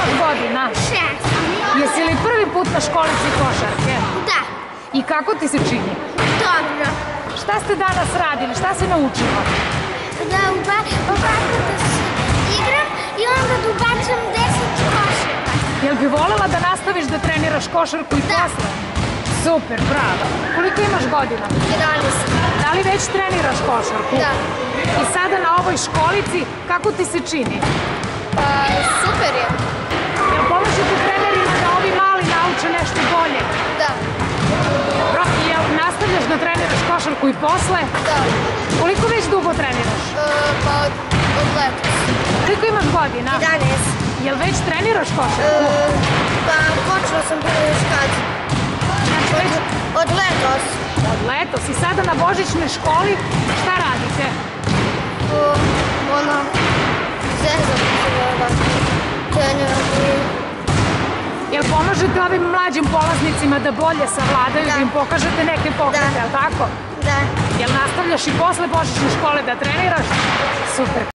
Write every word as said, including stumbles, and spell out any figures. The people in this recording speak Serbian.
godina? Šest. Jesi li prvi put na školici košarke? Da. I kako ti se čini? Dobro. Šta ste danas radili? Šta se naučilo? Da ovako da se igram i onda da ubacam deset koševa. Jel bi volela da nastaviš da treniraš košarku i posle? Super, bravo. Koliko imaš godina? jedanaest. Da li već treniraš košarku? Da. I sada na ovoj školici, kako ti se čini? Pa, super je. Jel pomažete trenerima da ovi mali nauče nešto bolje? Da. Dobro, i jel nastavljaš da treniraš košarku i posle? Da. Koliko već dugo treniraš? Pa, od letos. Koliko imaš godina? jedanaest. Jel već treniraš košarku? Pa, počela sam bilo još kad. Znači već Od letos. od letos i sada na božićnoj školi šta radite? Ono, zezam se ovako. Treniram i... Jel pomažete ovim mlađim polaznicima da bolje savladaju, da im pokažete neke pokrete, jel tako? Da. Jel nastavljaš i posle božićne škole da treniraš? Super.